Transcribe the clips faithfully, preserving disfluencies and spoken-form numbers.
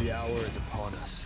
The hour is upon us.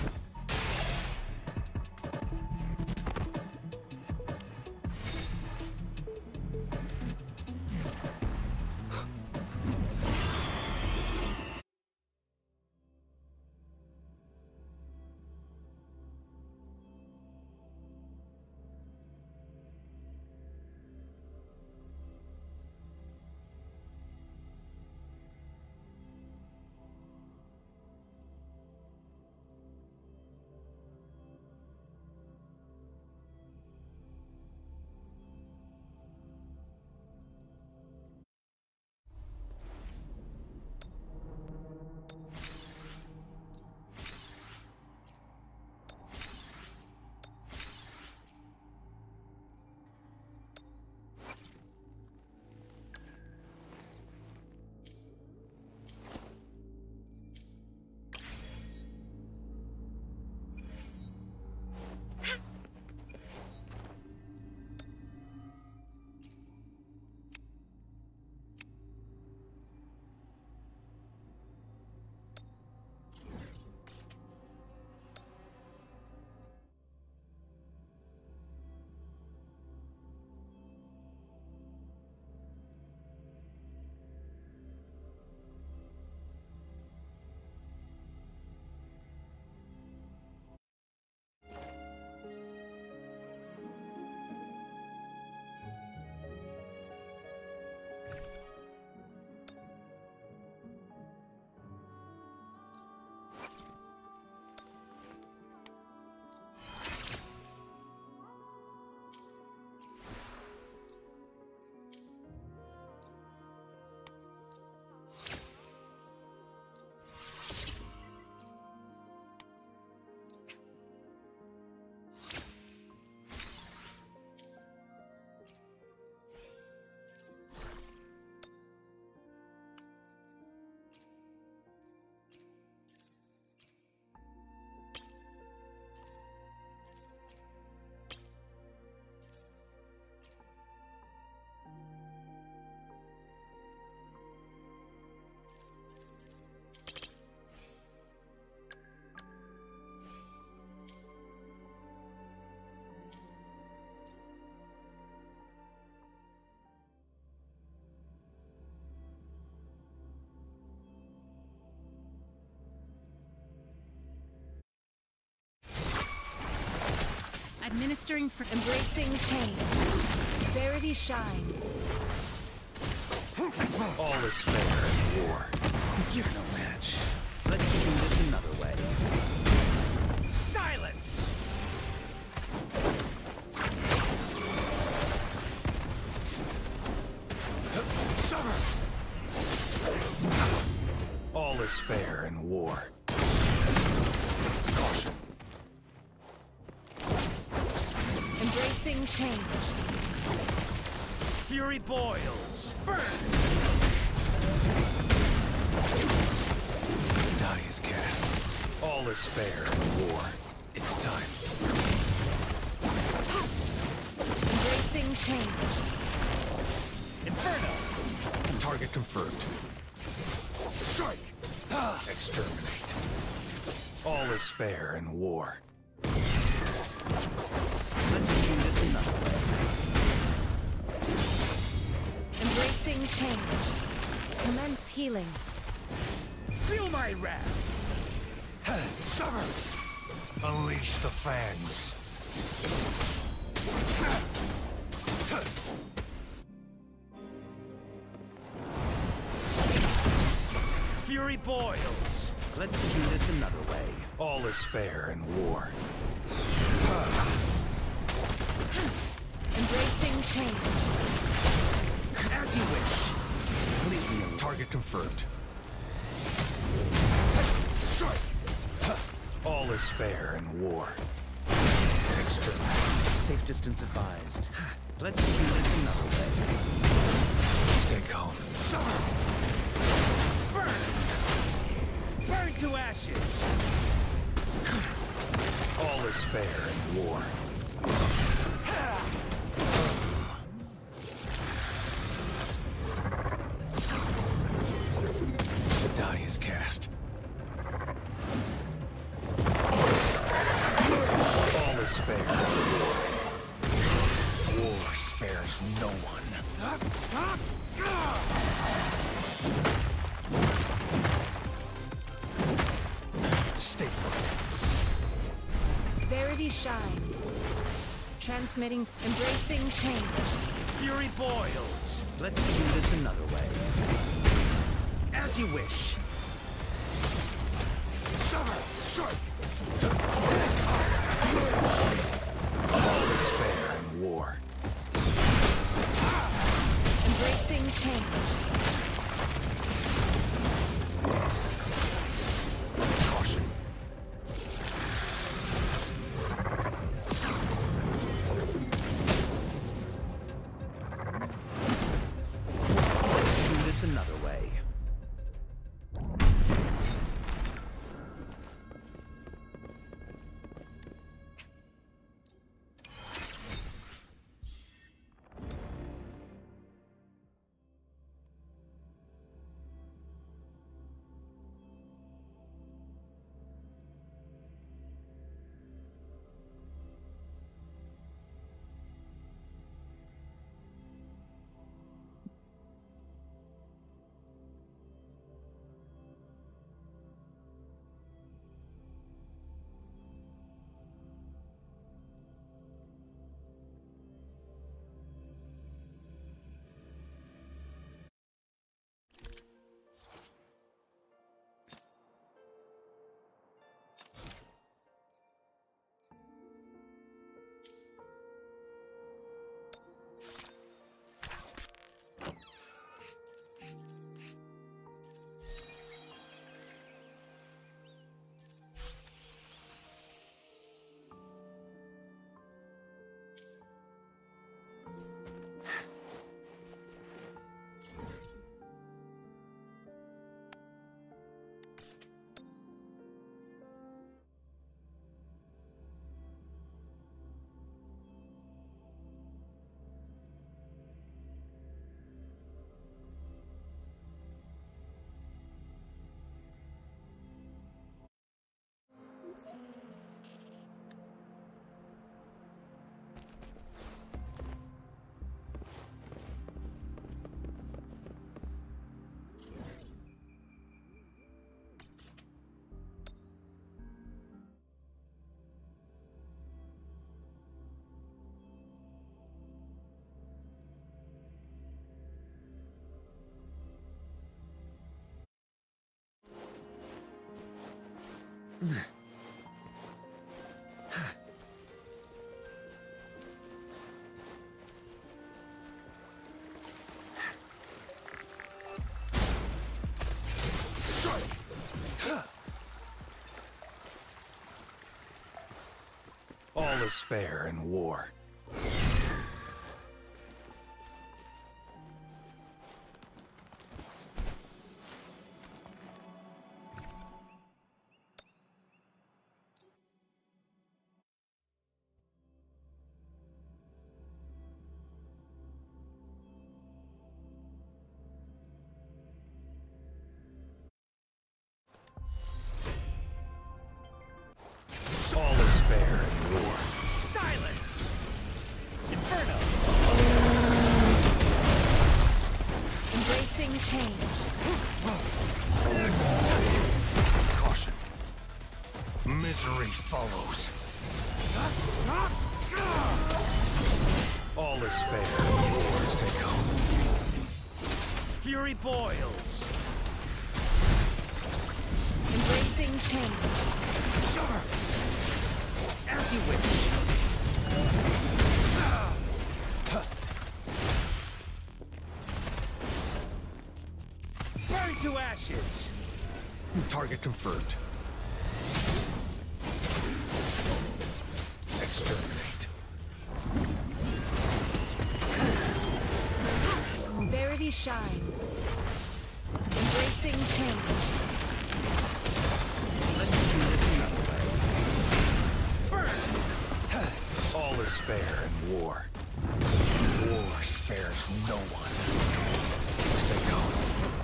Administering for embracing change. Verity shines. All is fair in war. You're no match. Let's do this another way. Silence! Summer! All is fair in war. Caution. Embracing change. Fury boils! Burn! The die is cast. All is fair in war. It's time. Embracing change. Inferno! Target confirmed. Strike! Exterminate. All is fair in war. Let's do this another way. Embracing change. Commence healing. Feel my wrath! Summer! Unleash the fangs. Fury boils! Let's do this another way. All is fair in war. Embracing change. As you wish. Completely alone. Target confirmed. Strike! All is fair in war. Exterminate. Safe distance advised. Let's do this another way. Stay calm. Summer! Burn! Burn to ashes! All is fair in war. The die is cast. Verity shines. Transmitting, embracing change. Fury boils. Let's do this another way. As you wish. Summer, sharp. All is fair in war. Embracing change. Caution. Let's do this another way. All is fair in war. All is fair in war. Silence! Inferno! Embracing change. Caution. Misery follows. All is fair in war's take home. Fury boils. Embracing change. Sure. As you wish. Burn to ashes. Target confirmed. Exterminate. Verity shines. Embracing change. Let's do this another way. Burn! All is fair in war. War spares no one. Stay calm.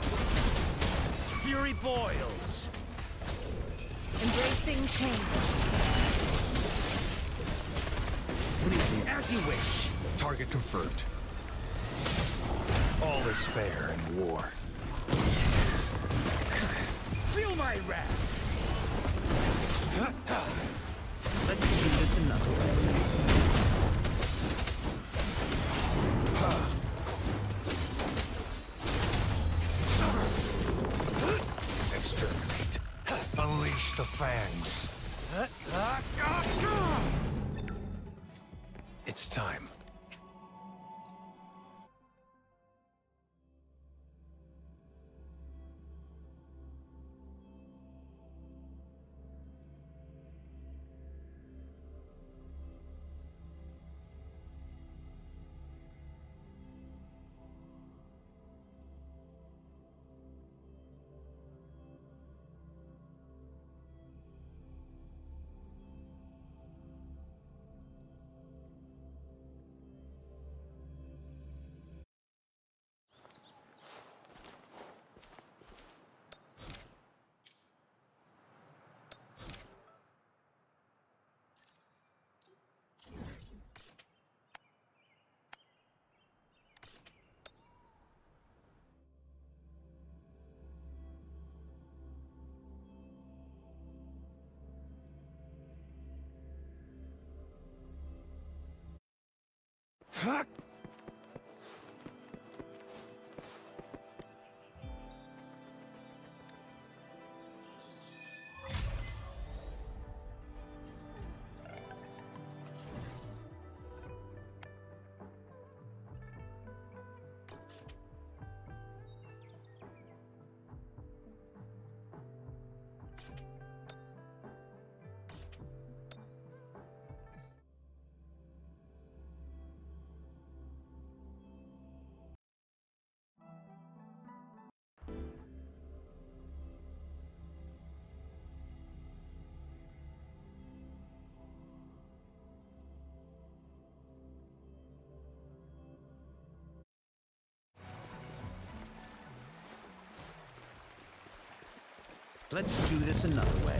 Fury boils. Embracing change. As you wish. Target confirmed. All is fair in war. Feel my wrath. Let's do this another way. Exterminate. Unleash the fangs. It's time. Fuck! Let's do this another way.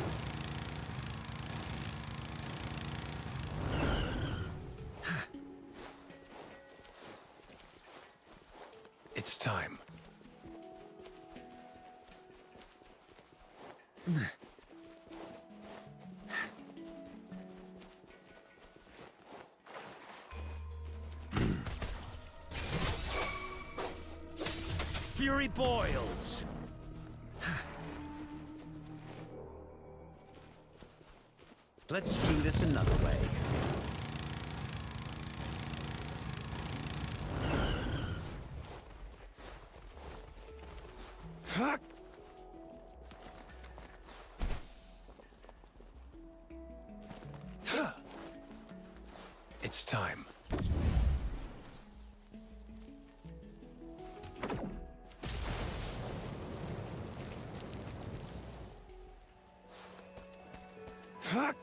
It's time. Fury boils! Let's do this another way. Fuck! It's time. Fuck!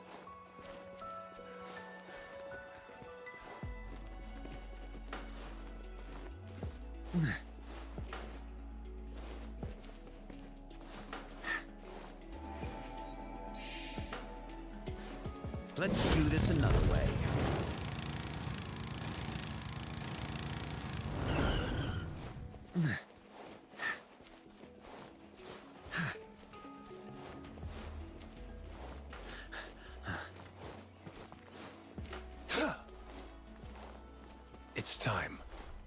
Let's do this another way. It's time.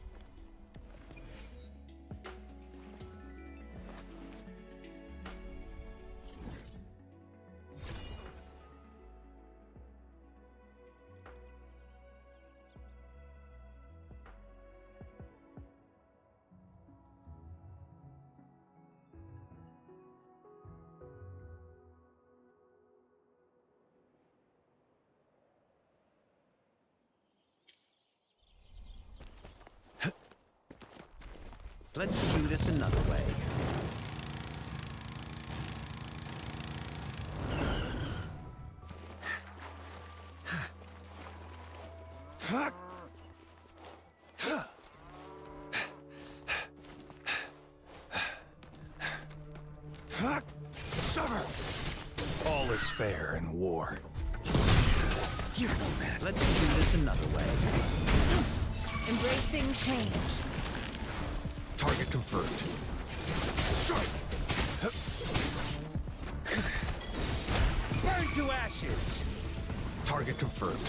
Let's do this another way. Fuck! Fuck! Summer! All is fair in war. You're no man. Let's do this another way. Embracing change. Target confirmed. Strike! Burn to ashes! Target confirmed.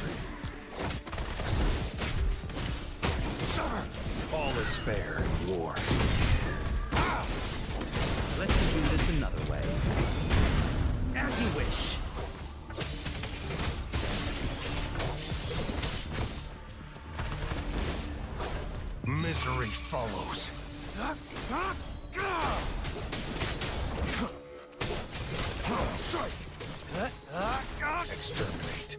Summer! All is fair in war. Let's do this another way. As you wish. Misery follows. Exterminate.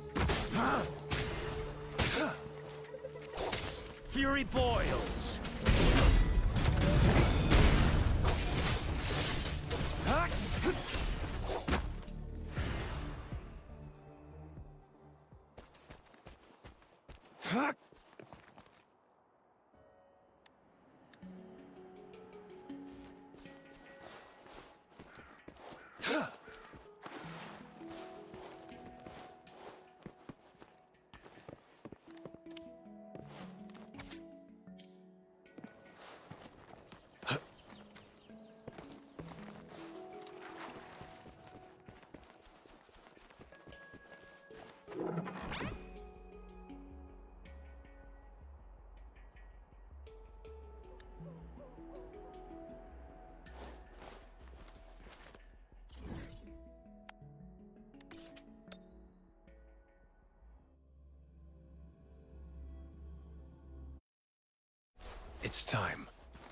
Fury boils. It's time.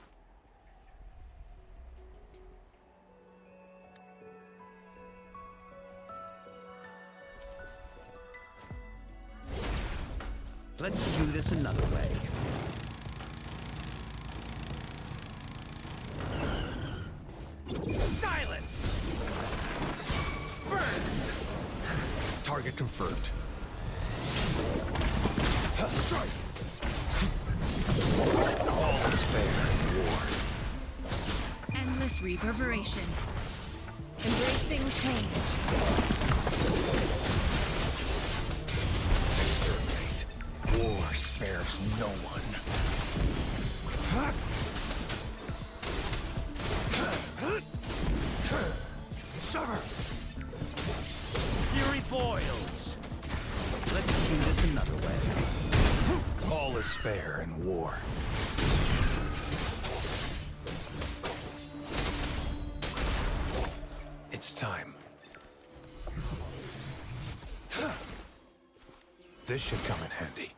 Let's do this another way. Silence! Burn! Target confirmed. Strike! All is fair in war. Endless reverberation. Embracing change. Exterminate. War spares no one. Summer! Fury boils. Let's do this another way. All is fair in war. It's time. This should come in handy.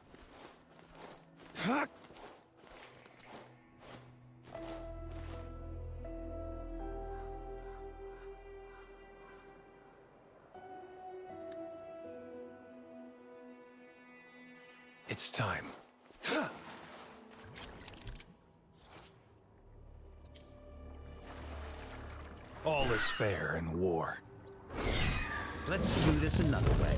It's time. All is fair in war. Let's do this another way.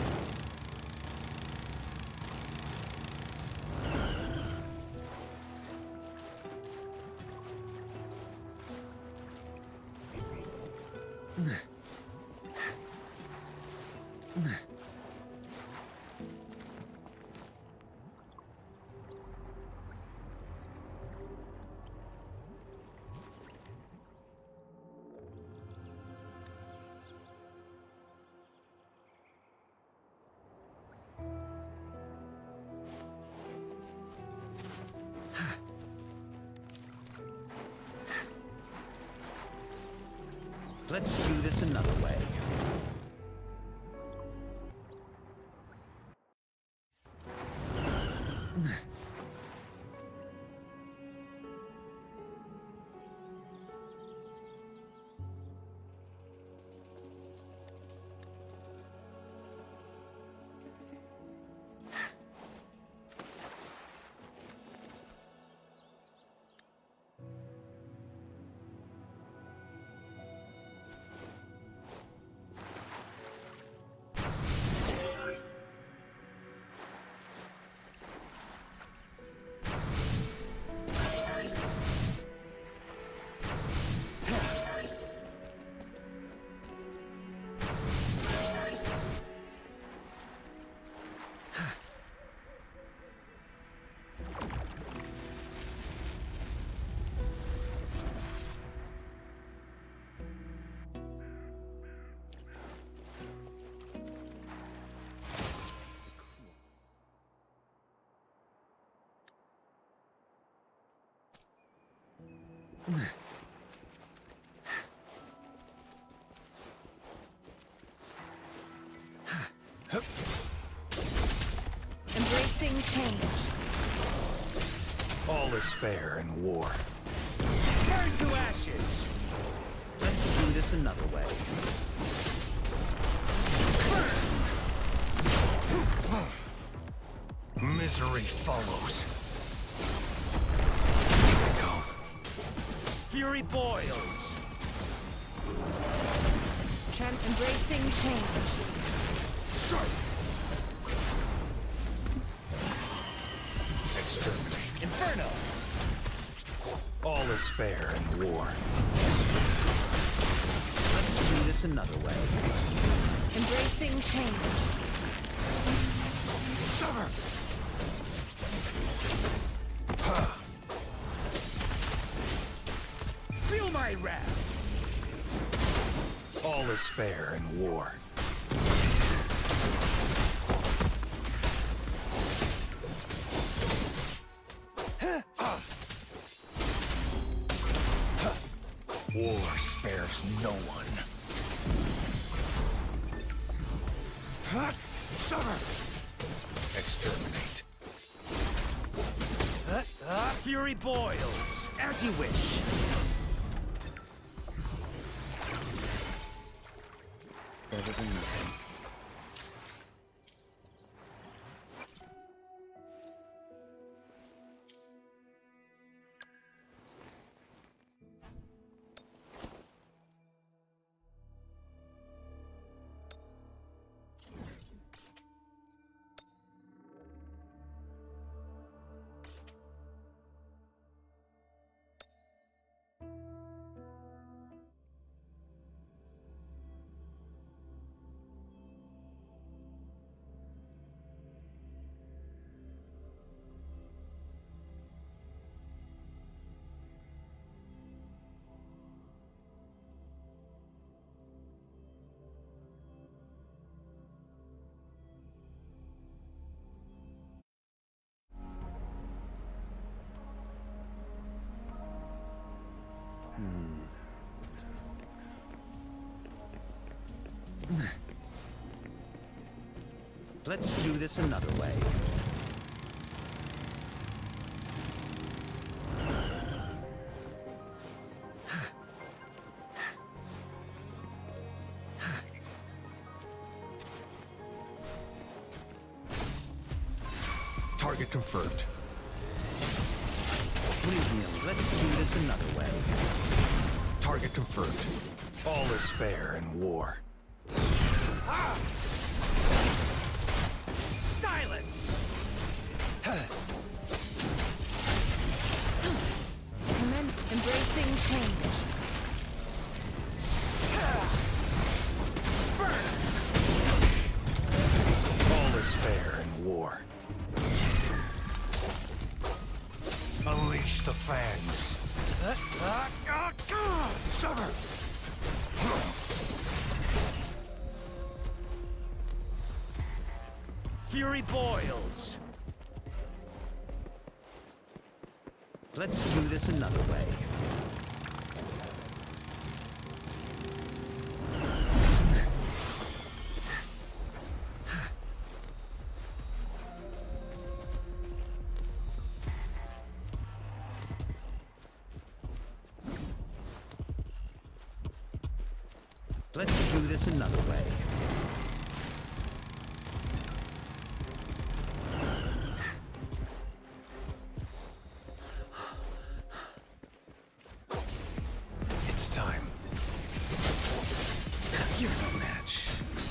Let's do this another way. Embracing change. All is fair in war. Burn to ashes! Let's do this another way. Misery follows. Stay calm. Fury boils! Trent embracing change. Exterminate. Inferno! All is fair in war. Let's do this another way. Embracing change. Sever! Feel my wrath! All is fair in war. War spares no one. Sever! Exterminate. Uh, uh, Fury boils! As you wish. Better than nothing. Let's do this another way. Target confirmed. Leave me alone. Let's do this another way. Target confirmed. All is fair in war. Ah! Silence! Commence embracing change. Burn! All is fair in war. Unleash the fangs. Sever! Fury boils! Let's do this another way. Let's do this another way. It's time. You're no match.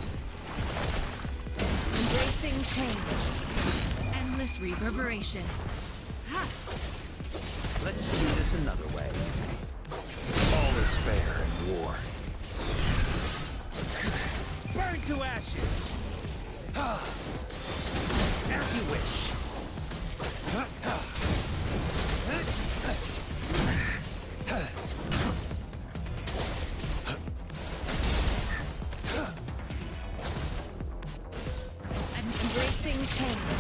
Embracing change. Endless reverberation. Ha! Let's do this another way. All is fair in war. Burn to ashes! As you wish. I'm embracing change.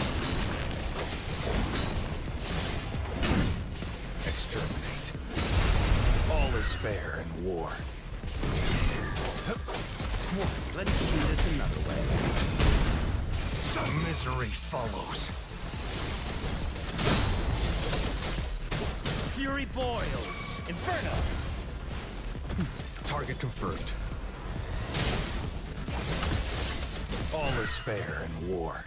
Exterminate. fair in war. Let's do this another way. Some misery follows. Fury boils. Inferno. Target confirmed. All is fair in war.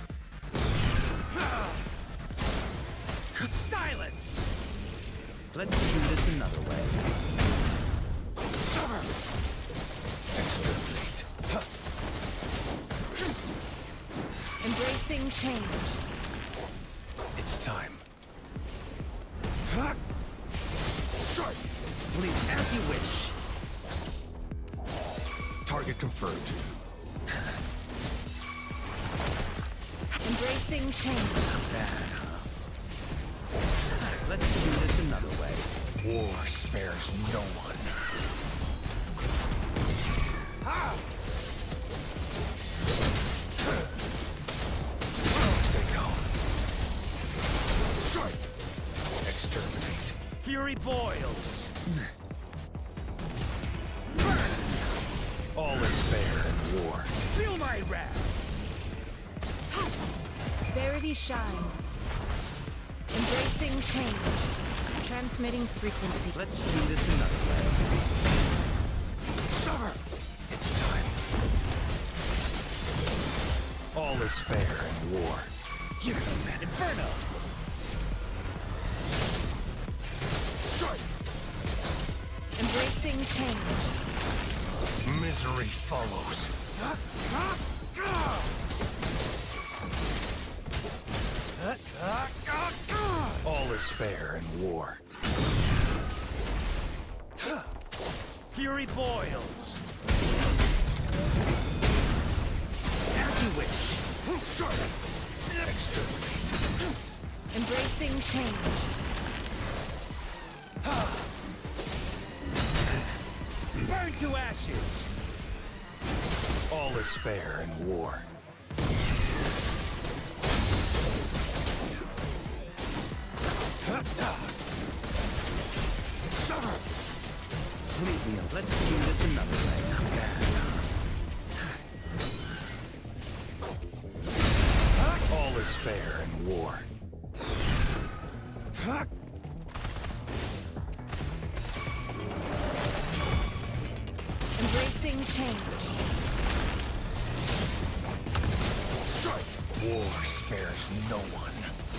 Silence. Let's do this another way. Summer. Exterminate. Embracing change. It's time. Strike. Please, as you wish. Target confirmed. Embracing change. Bad, huh? Let's do this another way. War spares no one. Ha! Stay calm. Strike. Exterminate. Fury boils. All is fair in war. Feel my wrath. Verity shines. Embracing change. Transmitting frequency. Let's do this another way. Summer. It's time. All is fair in war. Here you man. Inferno. Strike. Embracing change. Misery follows. All is fair in war. Fury boils. As you wish. Exterminate. Embracing change. Burn to ashes. All is fair in war. Summer. Leave me alone. Let's do this another way. Not bad. All is fair in war. Embracing change. Strike. War spares no one.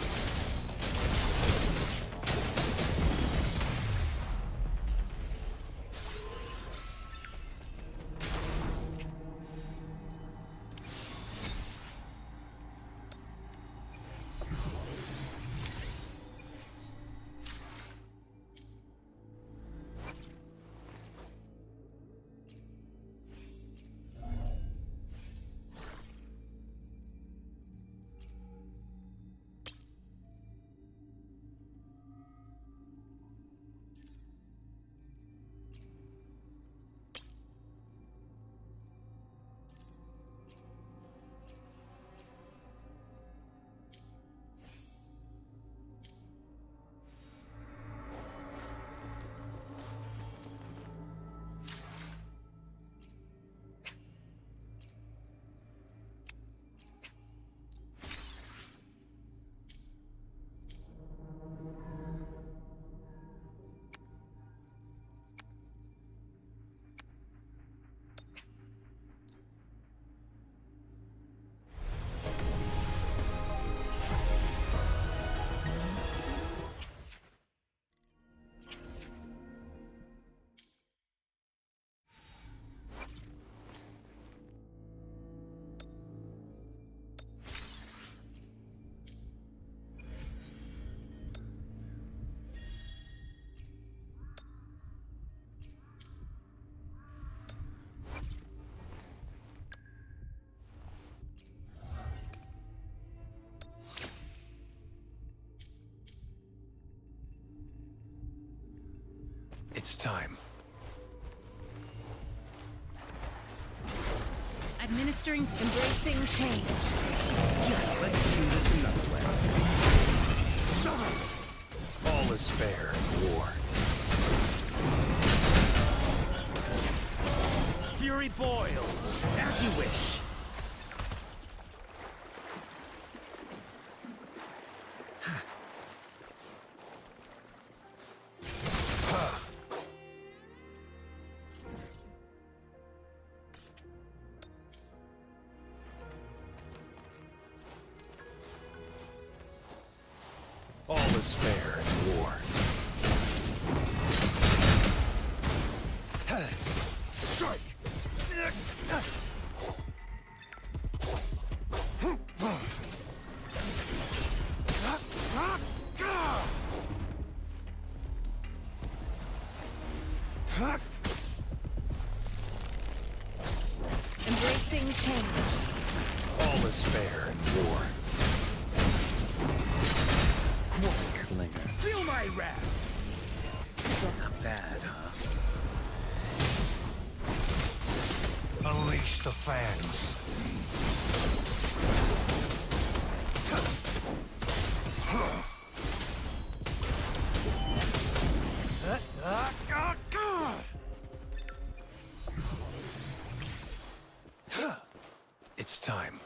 It's time. Administering, embracing change. Yeah, let's do this another way. Summer. All is fair in war. fury boils. As you wish. All is fair in war. Strike! Embracing change. All is fair in war. Clinger. Feel my wrath! Not bad, huh? Unleash the fans. It's time.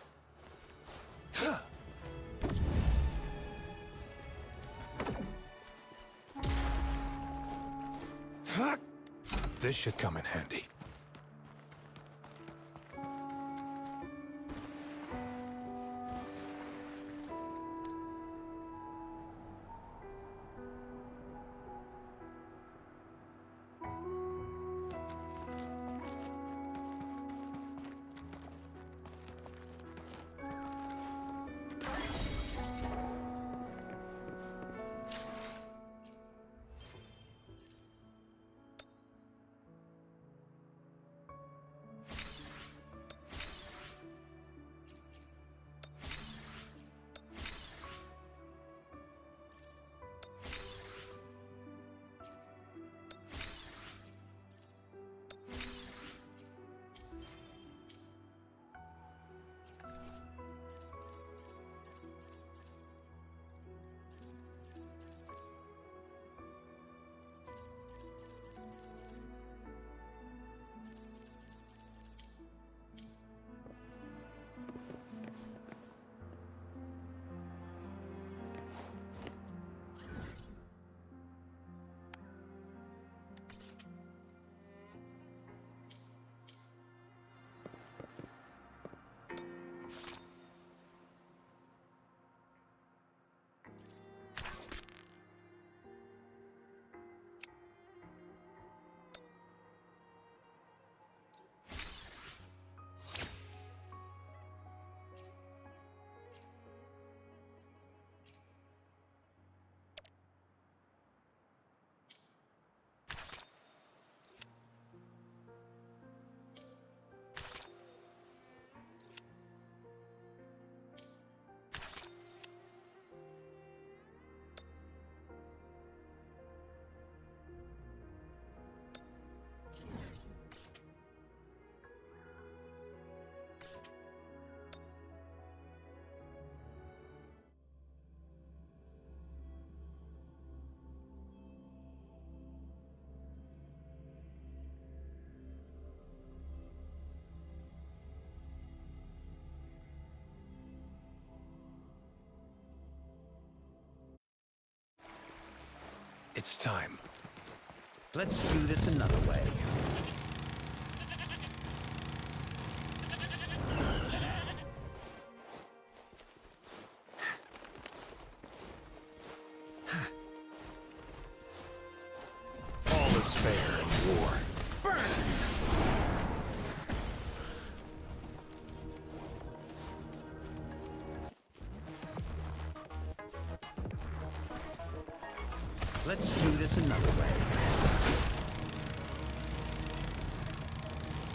This should come in handy. It's time. Let's do this another way. All is fair in war. Burn! Let's do this another way.